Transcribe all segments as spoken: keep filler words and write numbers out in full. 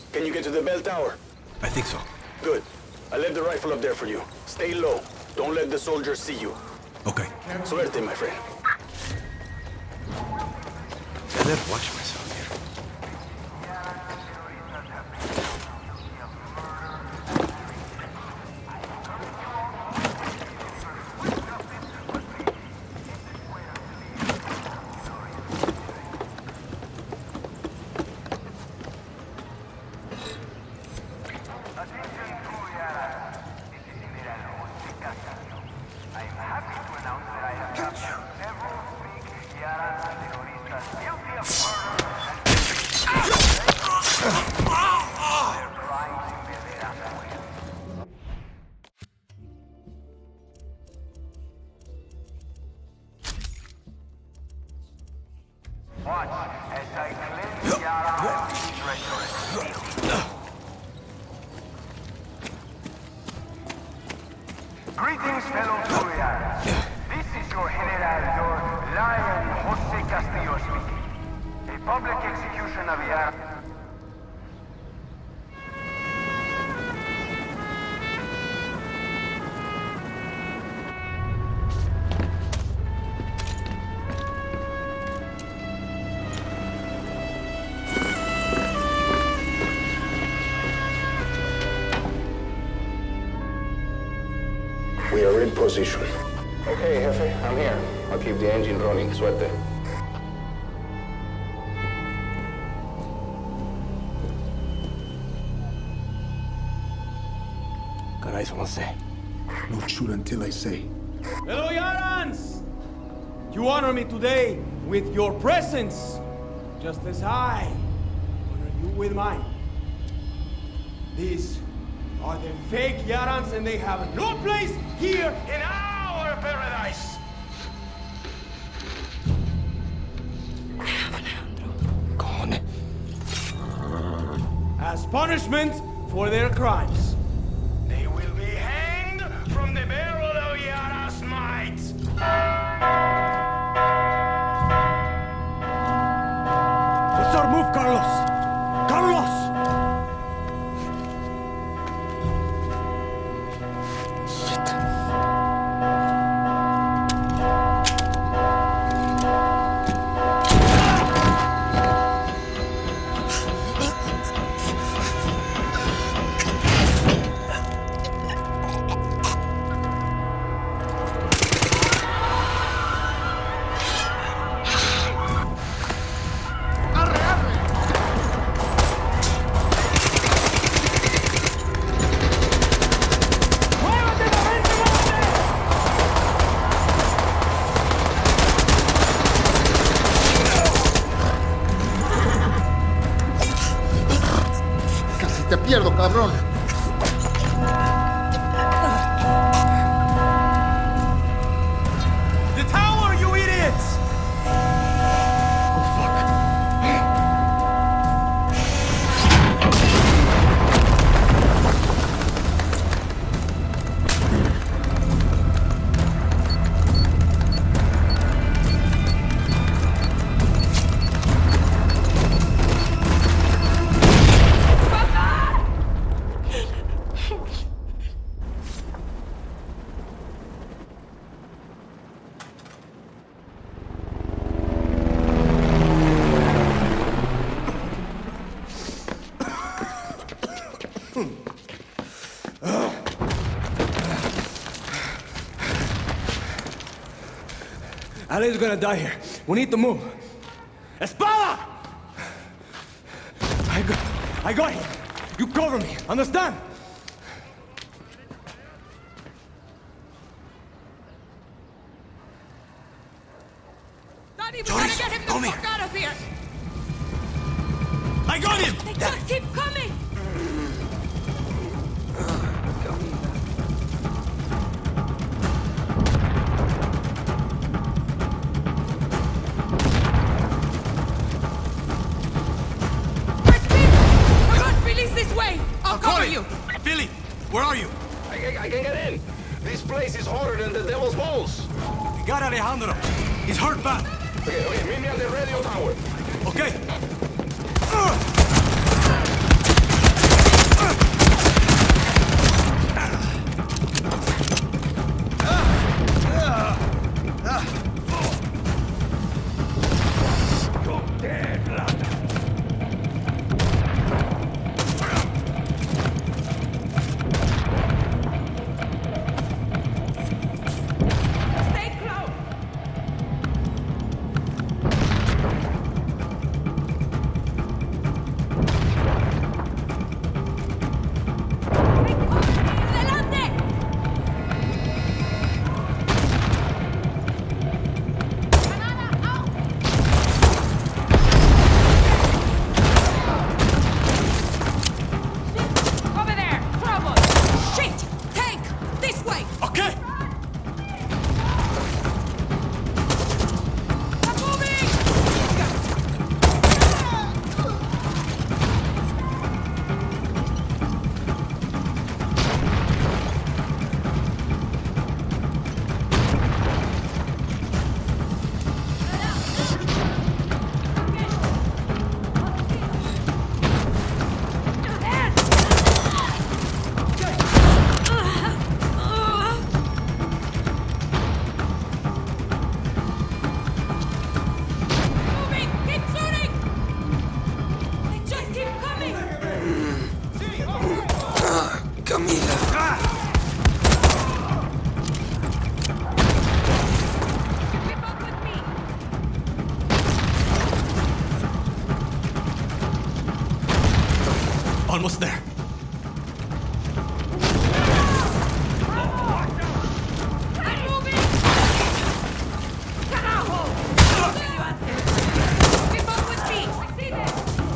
Can you get to the bell tower? I think so. Good. I left the rifle up there for you. Stay low. Don't let the soldiers see you. Okay. Suerte, my friend. I better watch myself here. Watch as I cleanse Yara of his rhetoric. Greetings, fellow Turians. This is your general, your lion, Jose Castillo speaking. A public execution of Yara. We are in position. Okay, Jefe, I'm here. I'll keep the engine running. Suerte. Caray, Jose. Don't shoot until I say. Hello, Yarans! You honor me today with your presence, just as I honor you with mine. These are the fake Yarans, and they have no place here in our paradise! Con. As punishment for their crimes, they will be hanged from the barrel of Yara's might! What's our move, Carlos? Carlos! Te pierdo, cabrón. The tower, you idiots! Ali's gonna die here. We need to move. Espada! I got, I got him. You cover me, understand? Daddy, we gotta get him the come fuck here. out of here! I got him! They just keep coming! Where are you? I, I, I can get in. This place is hotter than the devil's balls. We got Alejandro. He's hurt bad. Okay, okay, meet me at the radio tower. Okay. Uh! Almost there. I'm moving! Carajo! Keep up with me! I see them!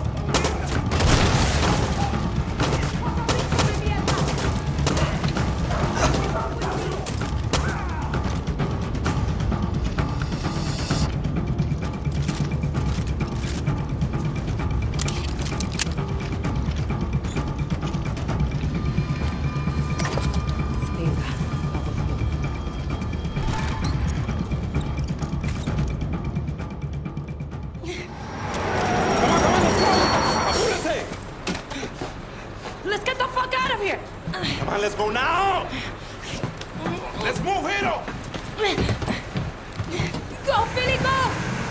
Let's get the fuck out of here! Come on, let's go now! Let's move, Hero! Go, Philly, go!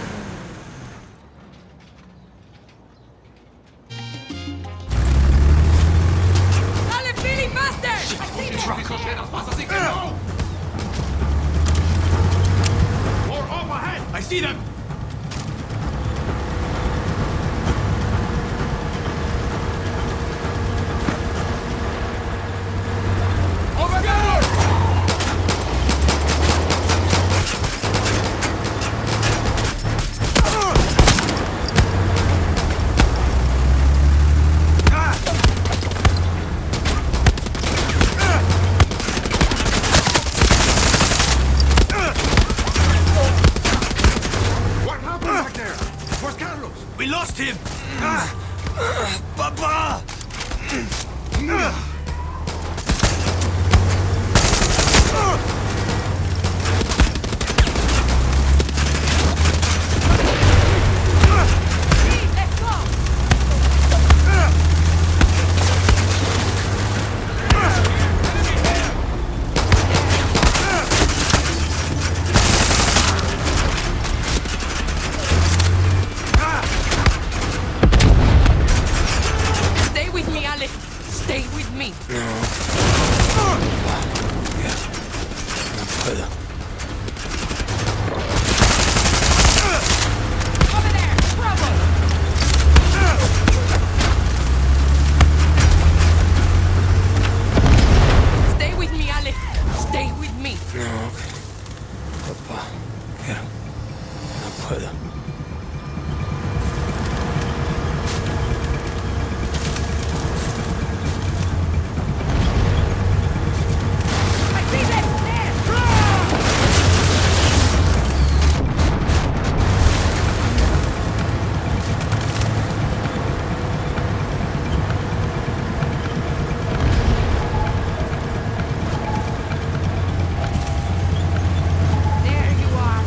Dale, Philly, faster! I see them! Pasa así que no! More up ahead! I see them! We lost him! Papa! Let's go! Stay with me, Alex. Stay with me. Over there! Trouble! Stay with me, Alex. Stay with me. Papá, quiero. No puedo. I see them! There! There you are.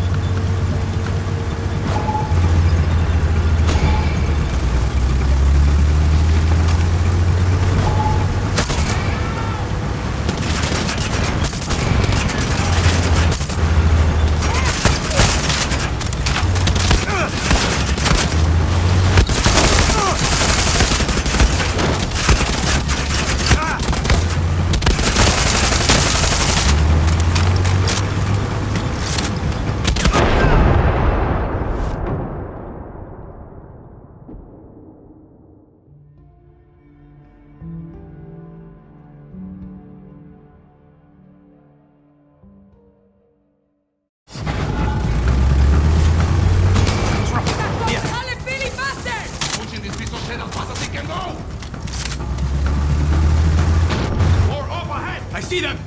Dale, Philly, faster! Pushing this piece of shit as fast as he can go! More up ahead! I see them!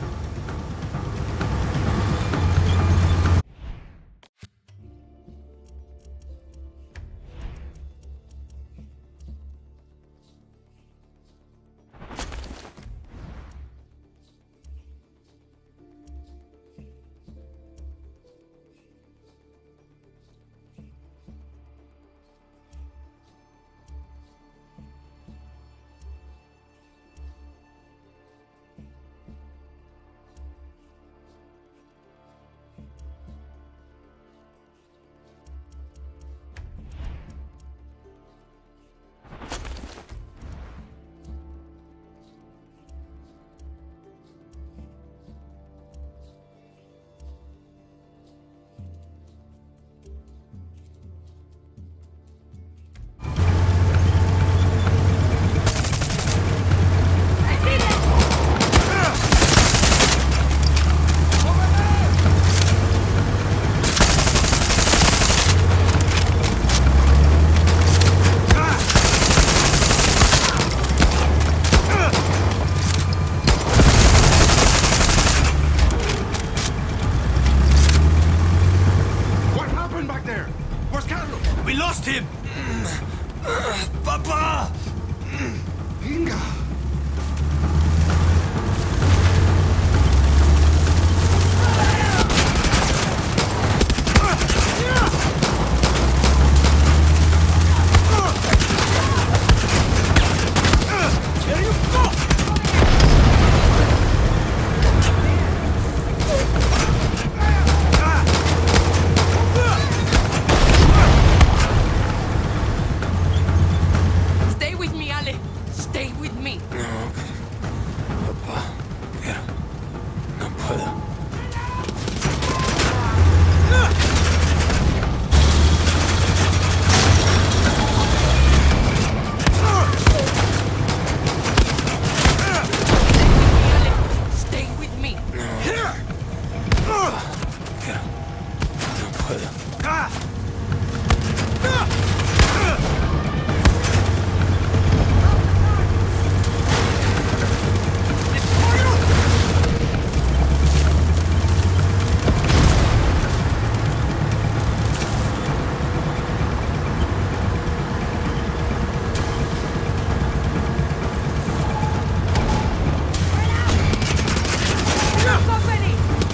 Stay with me. No, papá, quiero. No puedo. Stay with me. Quiero. No puedo. Company!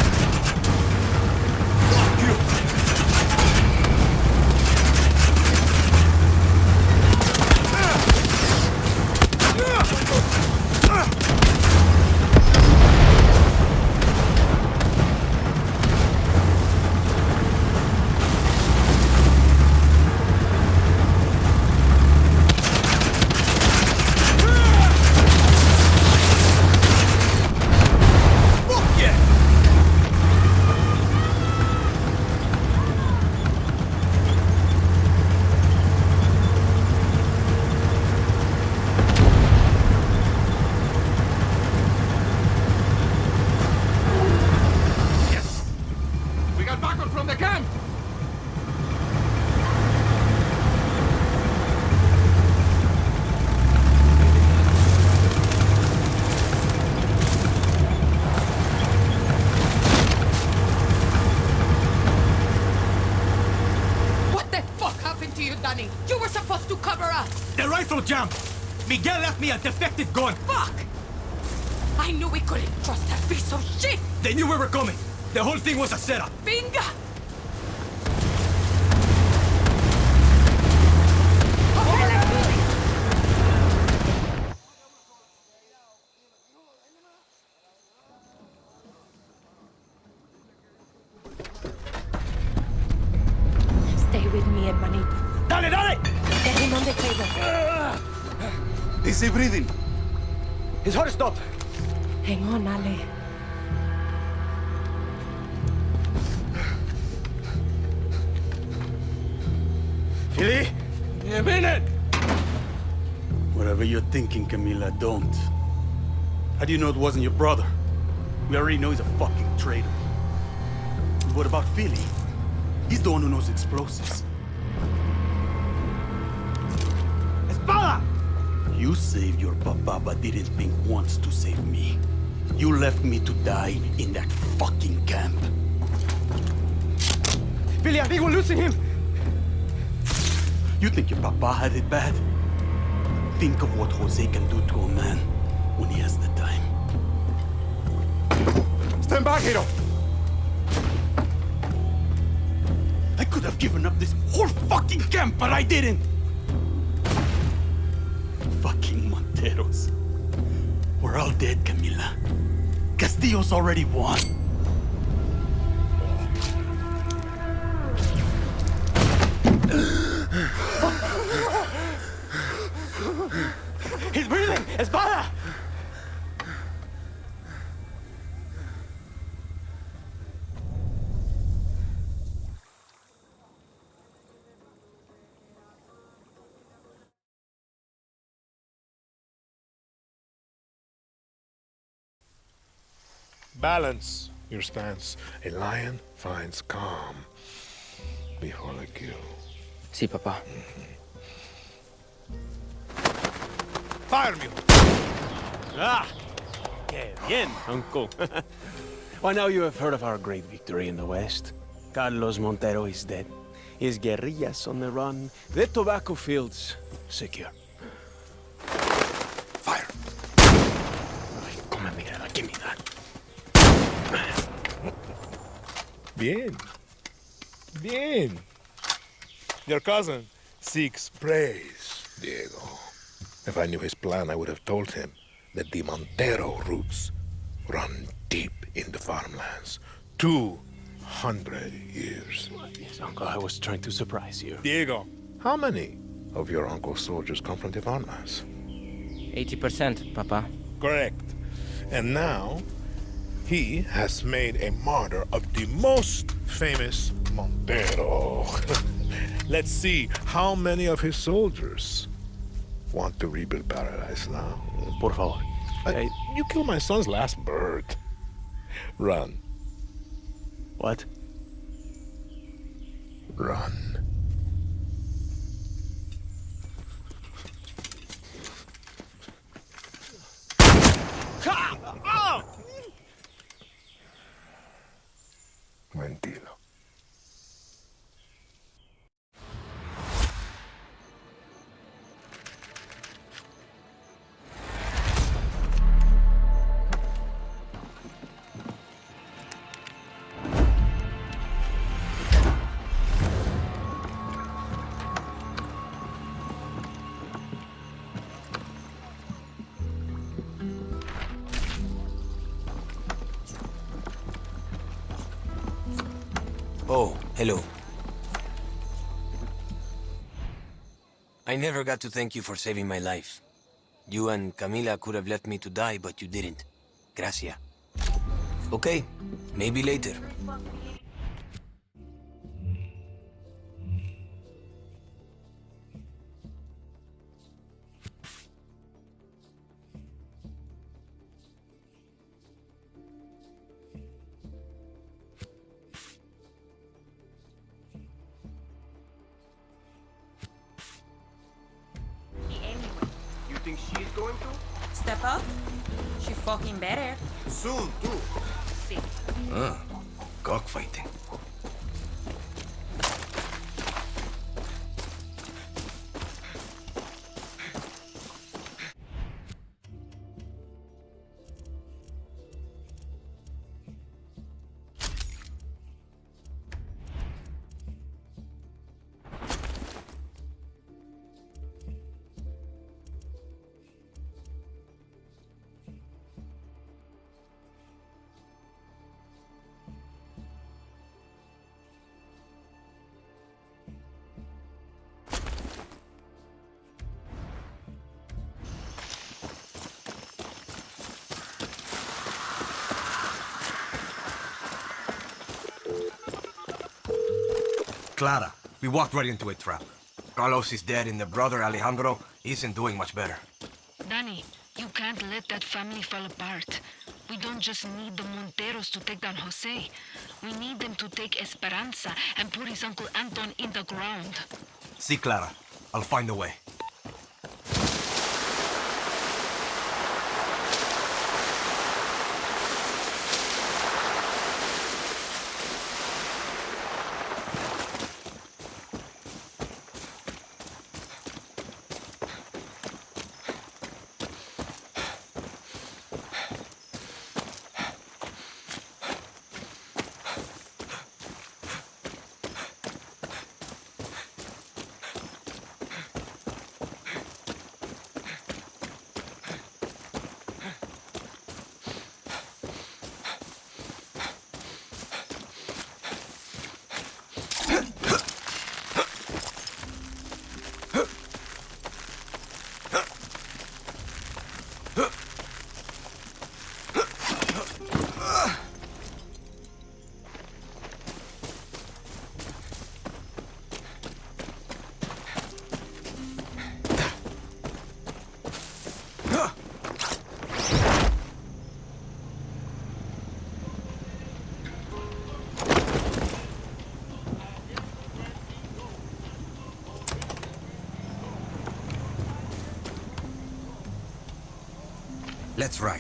We got backup from the camp! What the fuck happened to you, Danny? You were supposed to cover us! The rifle jammed! Miguel left me a defective gun! Fuck! I knew we couldn't trust that piece of shit! They knew we were coming! The whole thing was a setup! Binga! Stay with me, hermanito. Dale, dale! Get him on the table. Is he breathing? His heart stopped! Hang on, Ale. Philly? A minute! Whatever you're thinking, Camila, don't. How do you know it wasn't your brother? We already know he's a fucking traitor. What about Philly? He's the one who knows explosives. Espada! You saved your papa, but didn't think once to save me. You left me to die in that fucking camp. Philly, I think we're losing him! You think your papa had it bad? Think of what Jose can do to a man when he has the time. Stand back, Hiro! I could have given up this whole fucking camp, but I didn't! Fucking Monteros. We're all dead, Camila. Castillo's already won. He's breathing! Espada! Balance your stance. A lion finds calm before the kill. Sí, papá. Fire me! Ah! Que bien, uncle. By now you have heard of our great victory in the West. Carlos Montero is dead. His guerrillas on the run. The tobacco fields secure. Fire! Ay, come mierda, give me that. Bien. Bien. Your cousin seeks praise, Diego. If I knew his plan, I would have told him that the Montero roots run deep in the farmlands. Two hundred years. Yes, uncle, I was trying to surprise you. Diego, how many of your uncle's soldiers come from the farmlands? eighty percent, Papa. Correct. And now, he has made a martyr of the most famous Montero. Let's see how many of his soldiers want to rebuild paradise now. Por favor. Uh, you killed my son's last bird. Run. What? Run. Mentilo. Oh, hello. I never got to thank you for saving my life. You and Camila could have left me to die, but you didn't. Gracias. Okay, maybe later. Think she's going to? Step up? She fucking better. Soon, too. See. Ah, cockfighting. Clara, we walked right into a trap. Carlos is dead and the brother Alejandro isn't doing much better. Danny, you can't let that family fall apart. We don't just need the Monteros to take down Jose. We need them to take Esperanza and put his Uncle Anton in the ground. See, Clara, I'll find a way. Let's ride.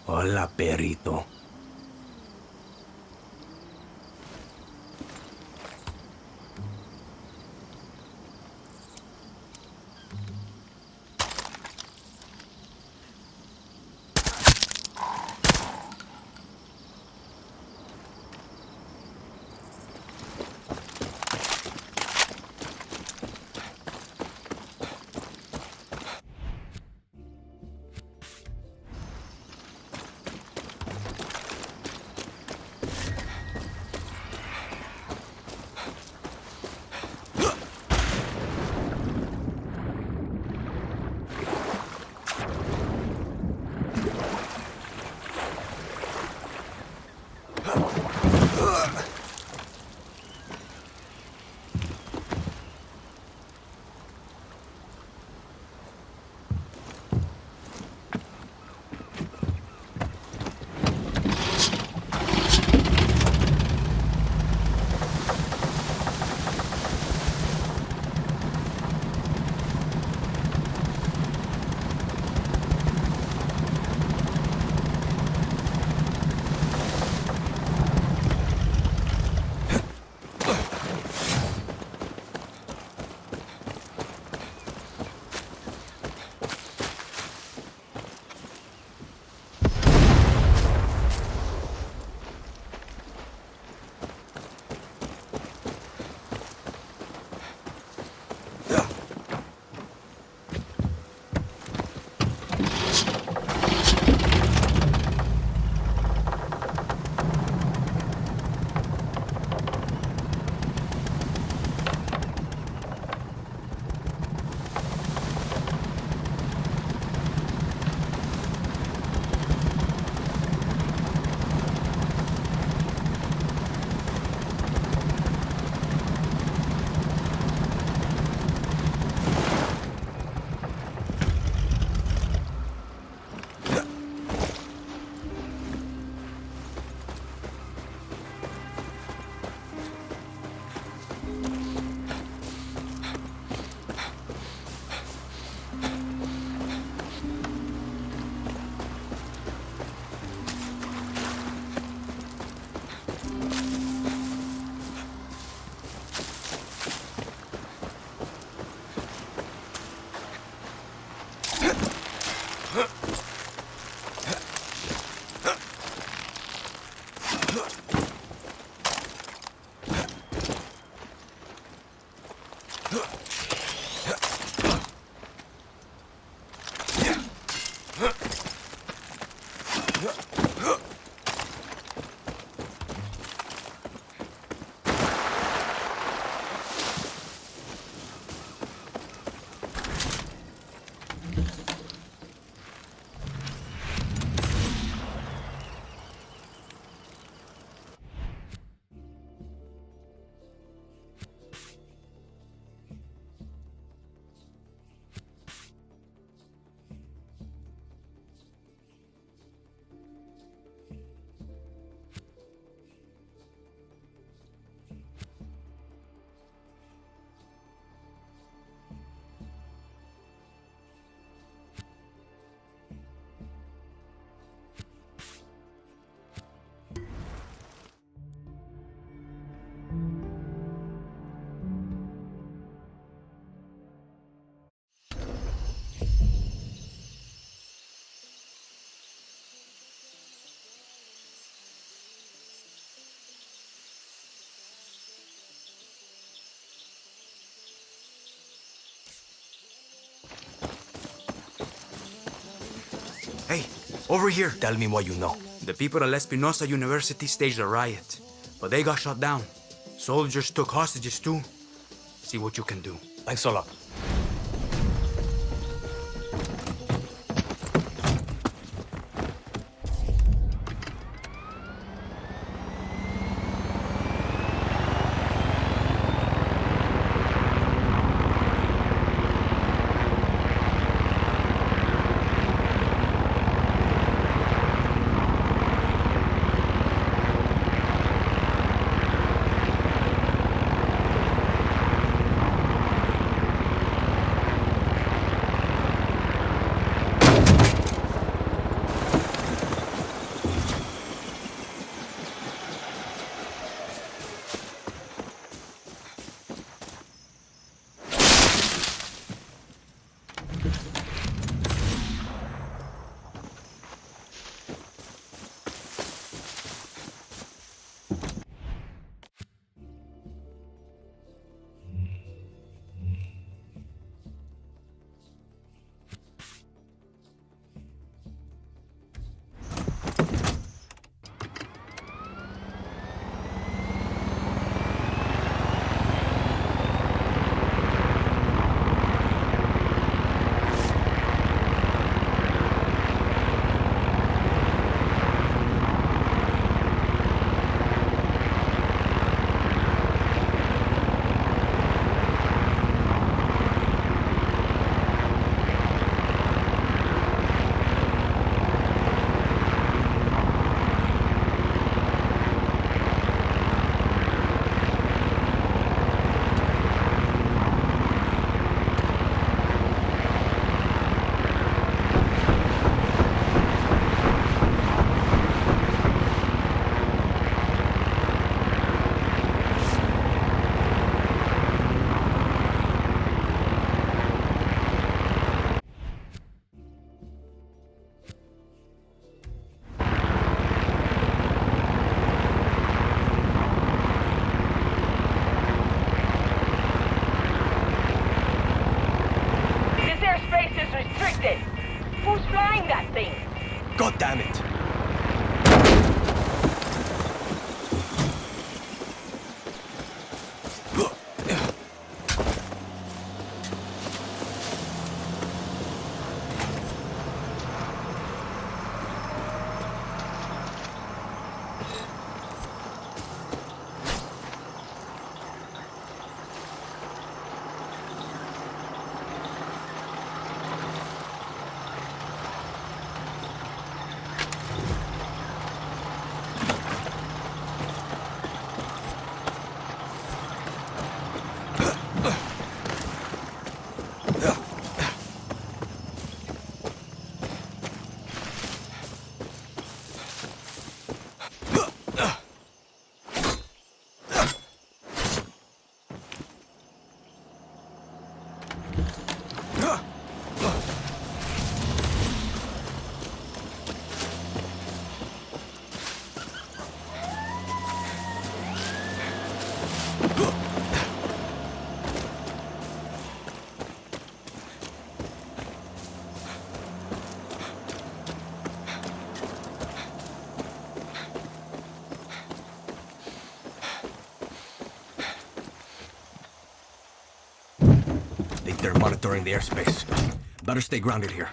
Hola, perrito. Hey, over here. Tell me what you know. The people at Espinosa University staged a riot, but they got shot down. Soldiers took hostages too. See what you can do. Thanks a lot. God damn it! They're monitoring the airspace. Better stay grounded here.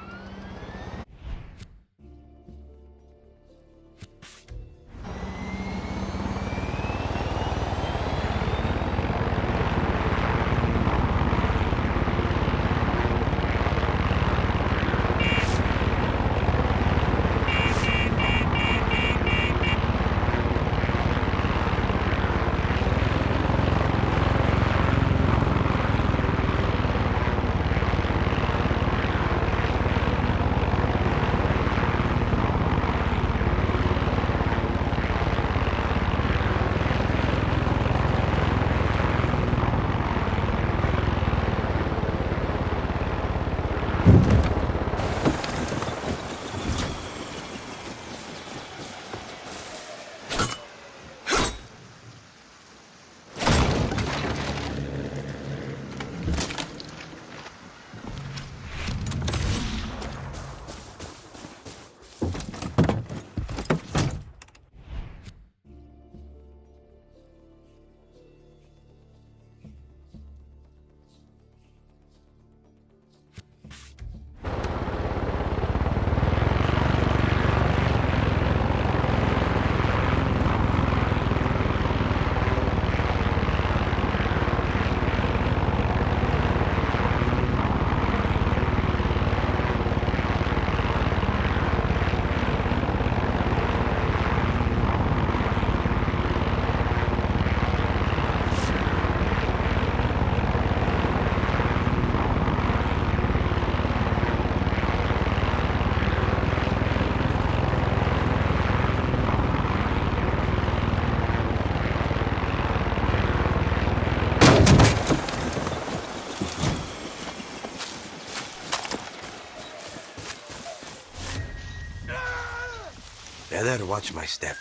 Better watch my step.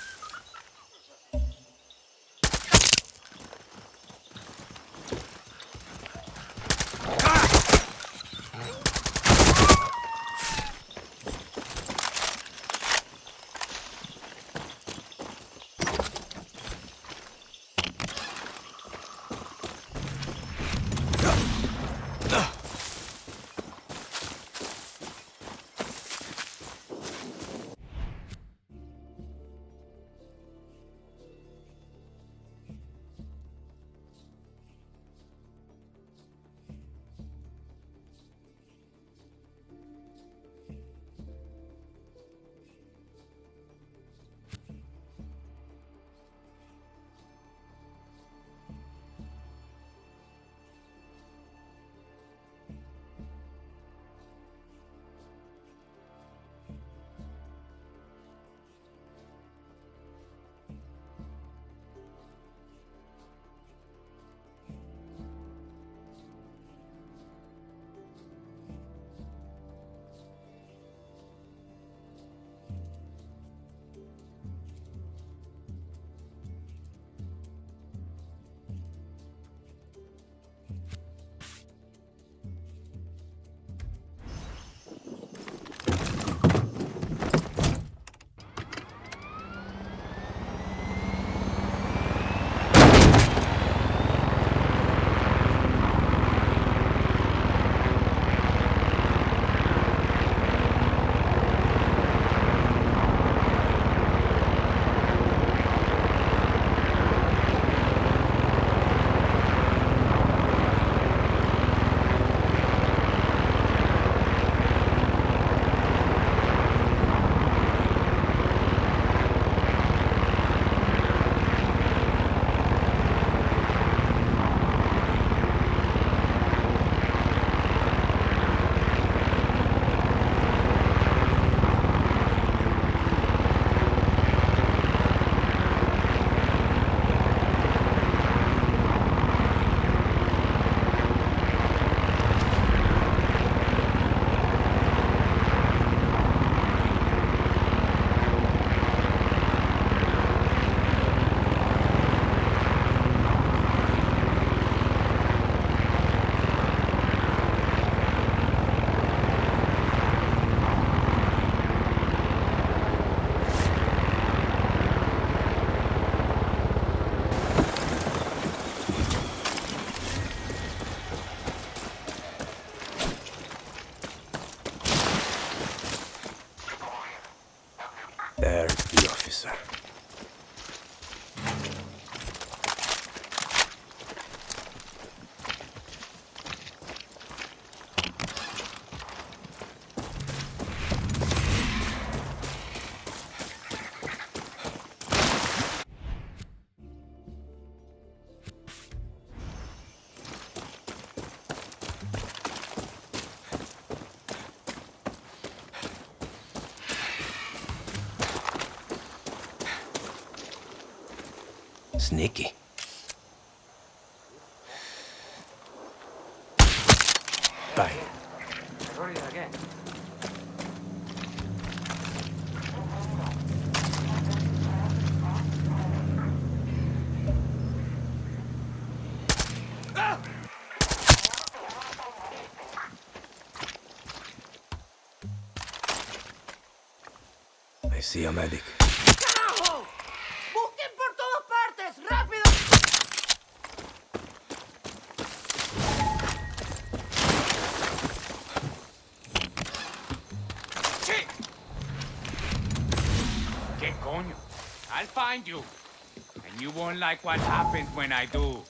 There's the officer. Sneaky. Bye. I see a medic. ¡Carajo! ¡Busquen por todas partes! ¡Rápido! ¿Qué coño? I'll find you. And you won't like what happens when I do.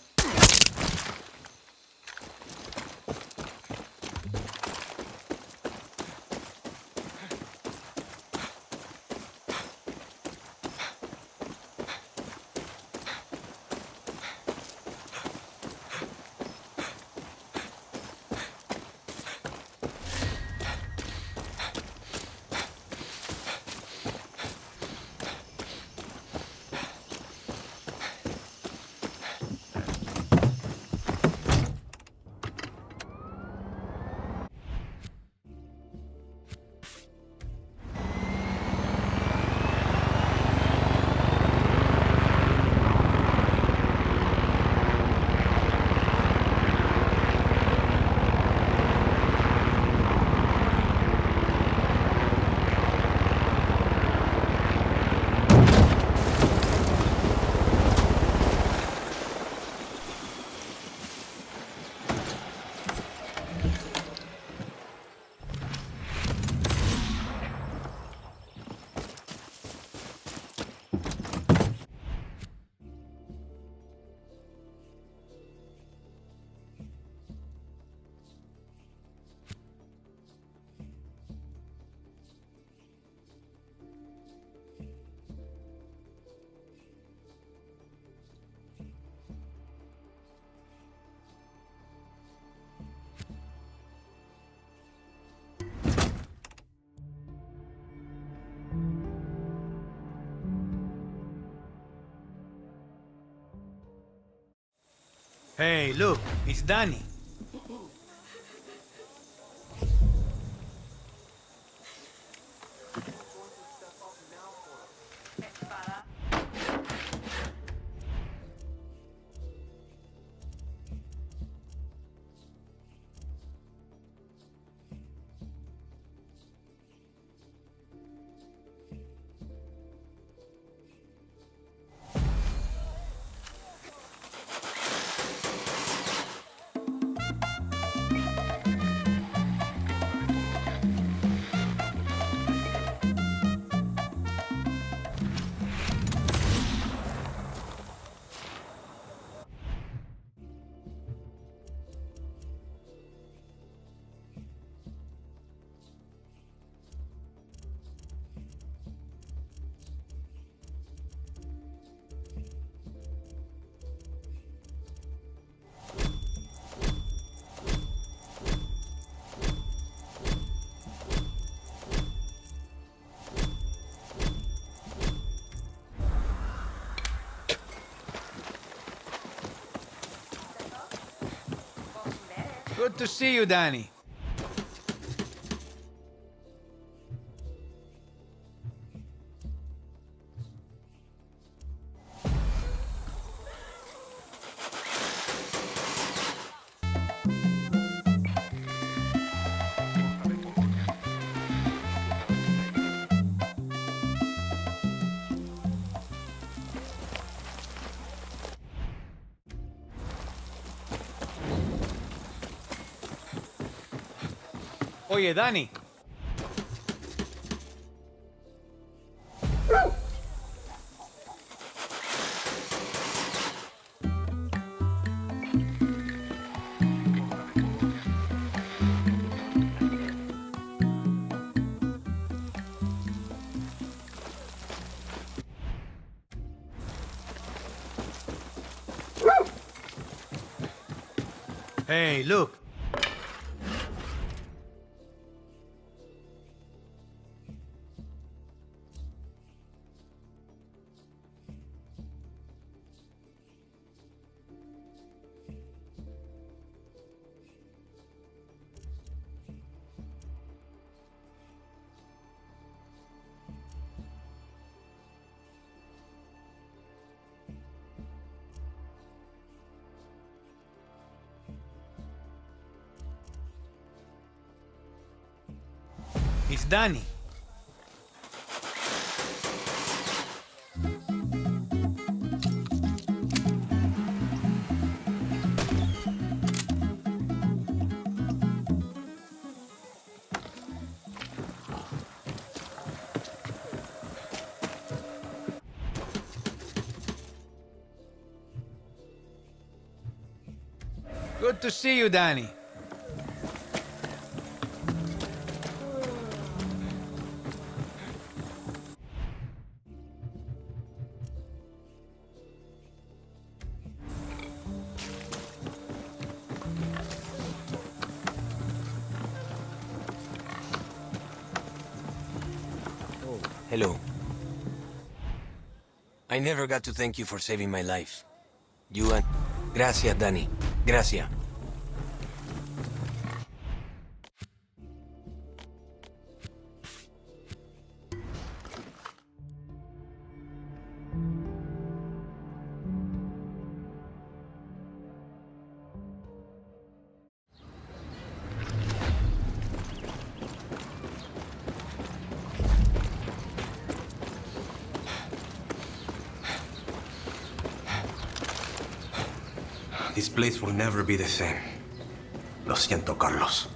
Hey, look, it's Danny. Good to see you, Danny. Oye, Danny. Hey, look. It's Danny. Good to see you, Danny. Hello. I never got to thank you for saving my life. You and... Gracias, Danny. Gracias. This place will never be the same. Lo siento, Carlos.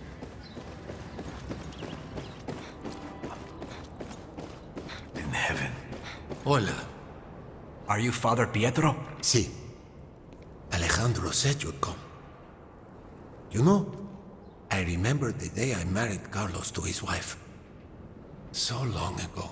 In heaven. Hola. Are you Father Pietro? Sí. Alejandro said you'd come. You know, I remember the day I married Carlos to his wife. So long ago.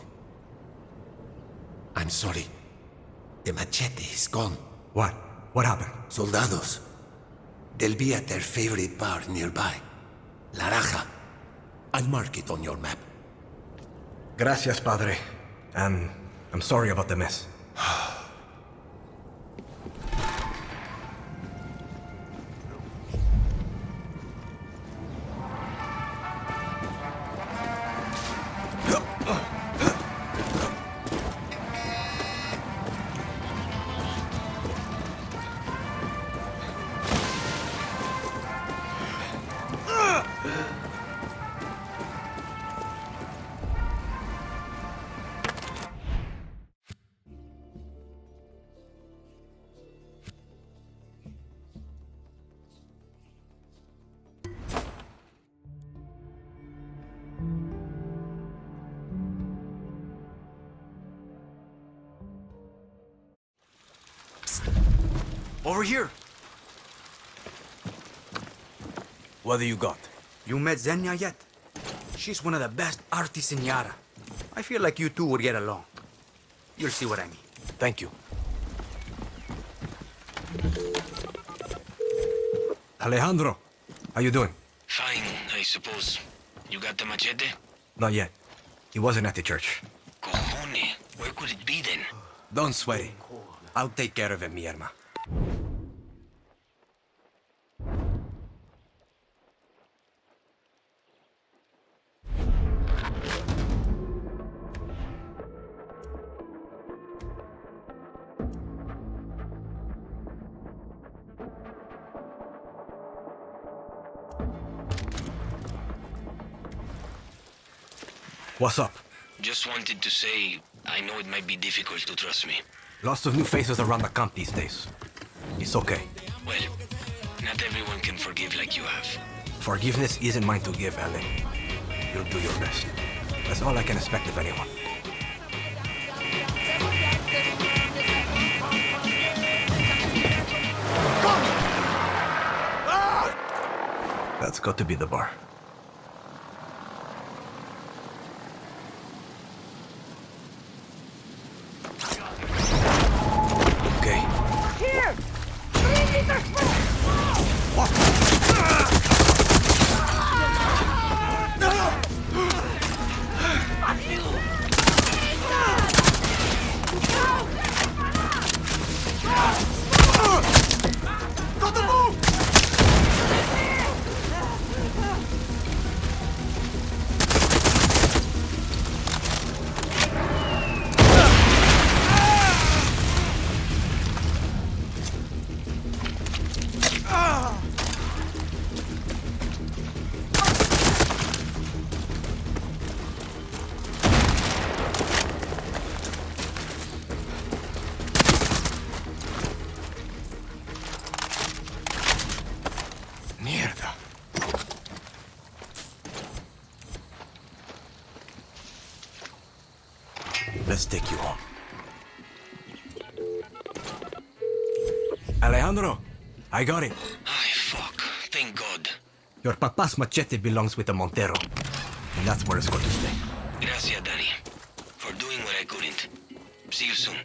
I'm sorry. The machete is gone. What? What happened? Soldados. They'll be at their favorite bar nearby. La Raja. I'll mark it on your map. Gracias, Padre. And I'm sorry about the mess. Over here. What do you got? You met Xenia yet? She's one of the best artists in Yara. I feel like you two would get along. You'll see what I mean. Thank you. Alejandro, how you doing? Fine, I suppose. You got the machete? Not yet. He wasn't at the church. Cojones, where could it be then? Don't sweat it. I'll take care of it, mi herma. What's up? Just wanted to say, I know it might be difficult to trust me. Lots of new faces around the camp these days. It's okay. Well, not everyone can forgive like you have. Forgiveness isn't mine to give, Ellen. You'll do your best. That's all I can expect of anyone. That's got to be the bar. Here! Three meters more! What? Let's take you home. Alejandro, I got it. Ay, fuck. Thank God. Your papa's machete belongs with the Montero. And that's where it's going to stay. Gracias, Daddy. For doing what I couldn't. See you soon.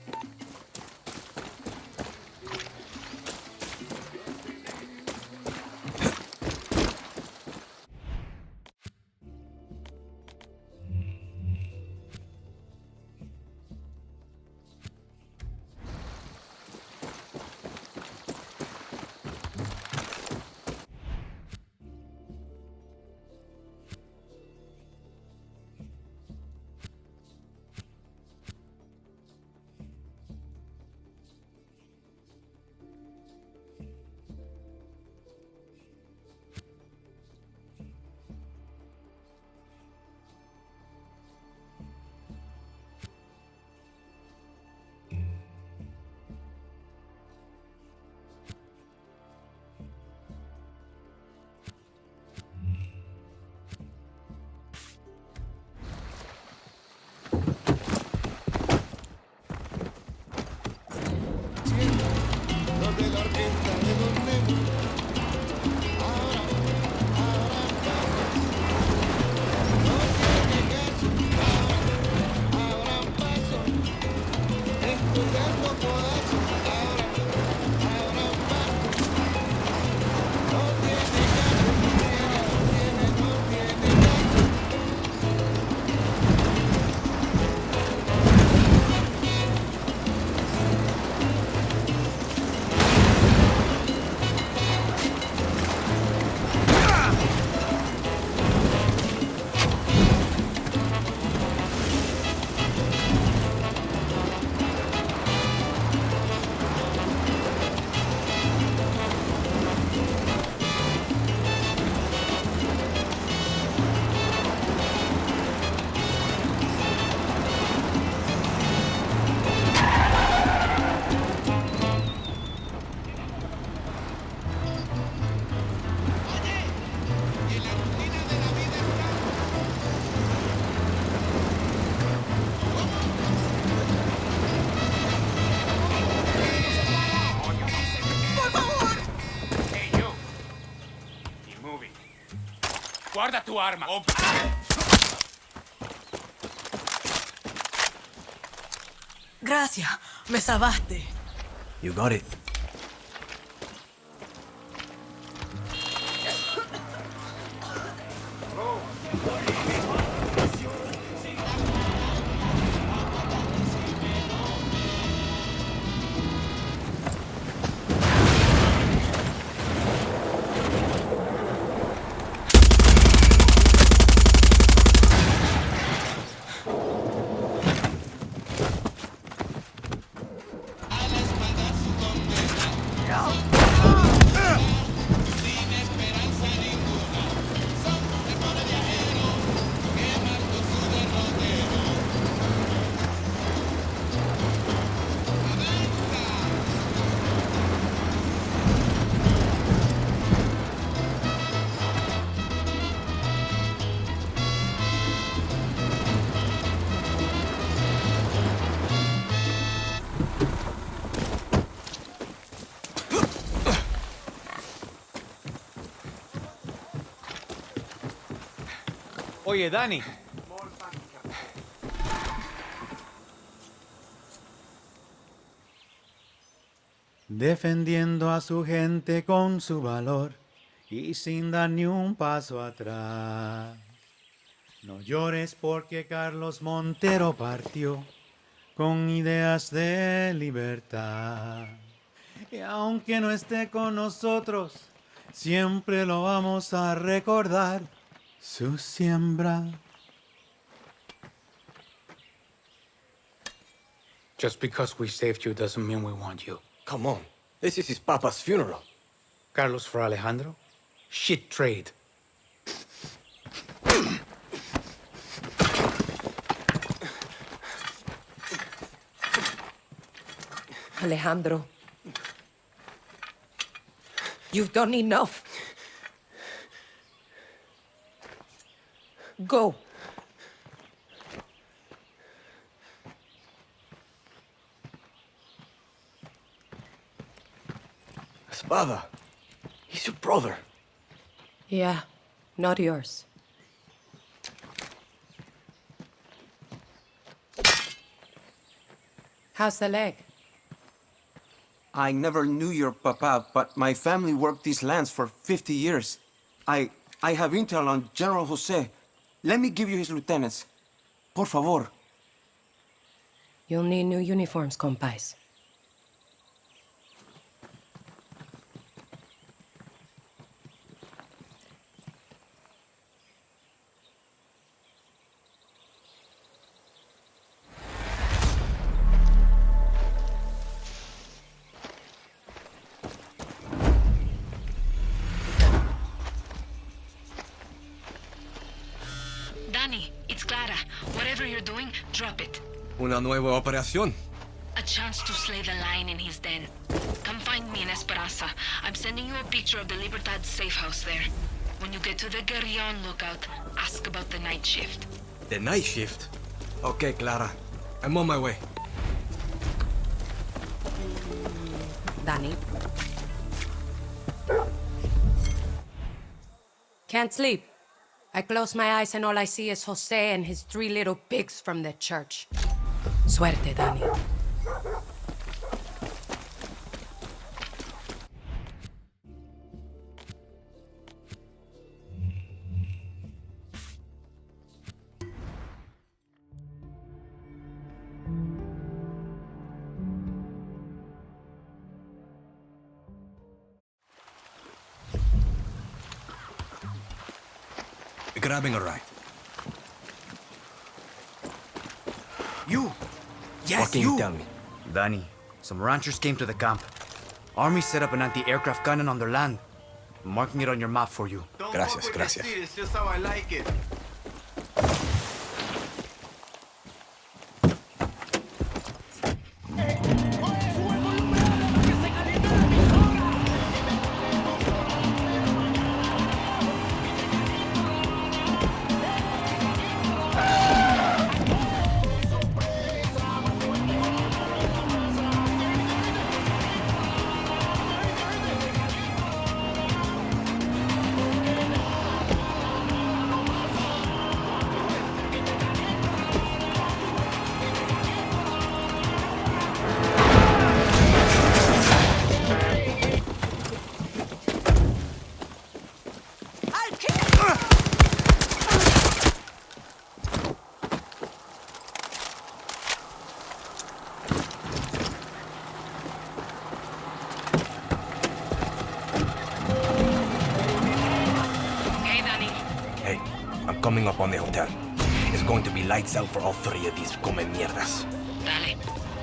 Guarda tu arma. Oh. Gracias, me salvaste. You got it. Oye, Danny. Defendiendo a su gente con su valor y sin dar ni un paso atrás. No llores porque Carlos Montero partió con ideas de libertad. Y aunque no esté con nosotros, siempre lo vamos a recordar. Su siembra. Just because we saved you doesn't mean we want you. Come on. This is his papa's funeral. Carlos for Alejandro? Shit trade. Alejandro, you've done enough. Go. Espada, he's your brother. Yeah, not yours. How's the leg? I never knew your papa, but my family worked these lands for fifty years. I... I have intel on General Jose. Let me give you his lieutenants. Por favor. You'll need new uniforms, compais. Danny, it's Clara. Whatever you're doing, drop it. Una nueva operación. A chance to slay the lion in his den. Come find me in Esperanza. I'm sending you a picture of the Libertad safe house there. When you get to the Guerrillon lookout, ask about the night shift. The night shift? Okay, Clara. I'm on my way. Danny? Can't sleep. I close my eyes and all I see is Jose and his three little pigs from the church. Suerte, Danny. Grabbing a ride. You! Yes, What can you! you tell me? Danny, some ranchers came to the camp. Army set up an anti-aircraft cannon on their land. I'm marking it on your map for you. Gracias, gracias. It's just how I like it. Coming up on the hotel. It's going to be lights out for all three of these come mierdas. Dale.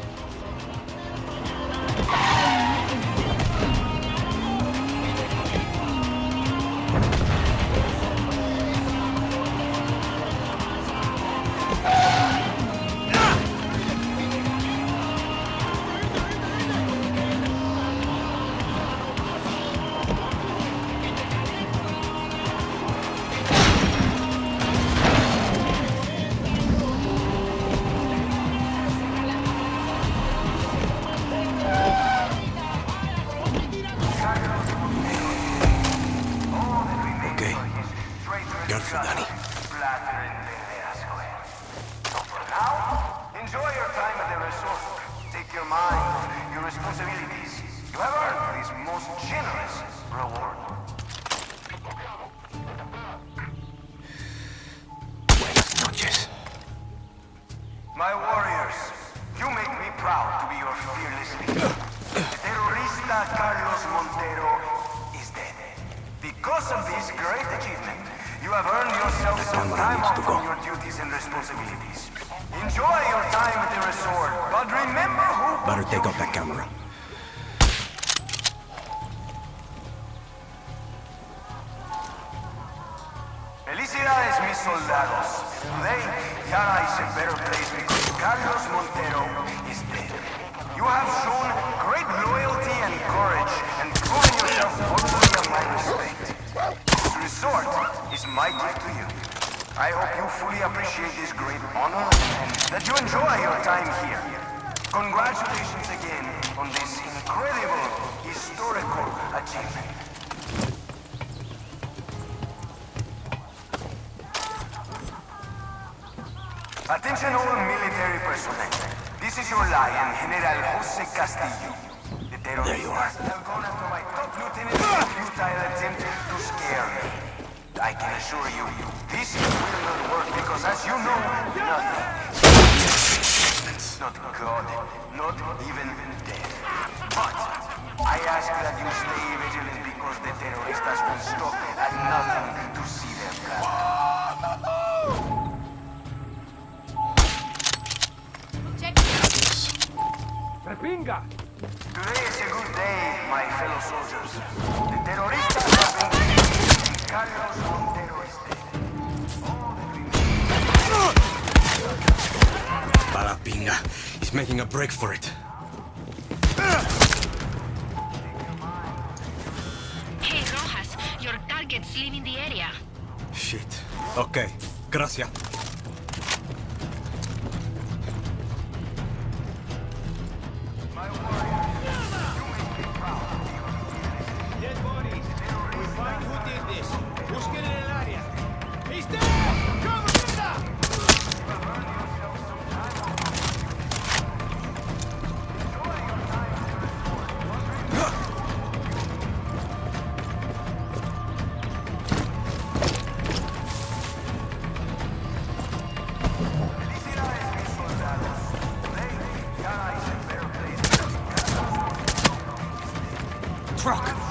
My warriors, you make me proud to be your fearless leader. The terrorista Carlos Montero is dead. Because of this great achievement, you have earned yourself some time off from your duties and responsibilities. Enjoy your time at the resort, but remember who... Better take out that camera. Felicidades, mis soldados. Today, Yara is a better place because Carlos Montero is dead. You have shown great loyalty and courage, and proven yourself worthy of my respect. This resort is my gift to you. I hope you fully appreciate this great honor, and that you enjoy your time here. Congratulations again on this incredible, historical achievement. Attention all military personnel. This is your lion, General Jose Castillo. The terrorists have gone after my top lieutenant's futile attempt to scare me. I can assure you, this will not work because, as you know, nothing. Not God, not even death. But I ask that you stay vigilant because the terroristas will stop at nothing to see their plan. Repinga! Today is a good day, my fellow soldiers. The terroristas have been killed and Carlos Montero is dead. Balapinga. He's making a break for it. Hey, Rojas, your target's leaving the area. Shit. Okay. Gracias. Truck!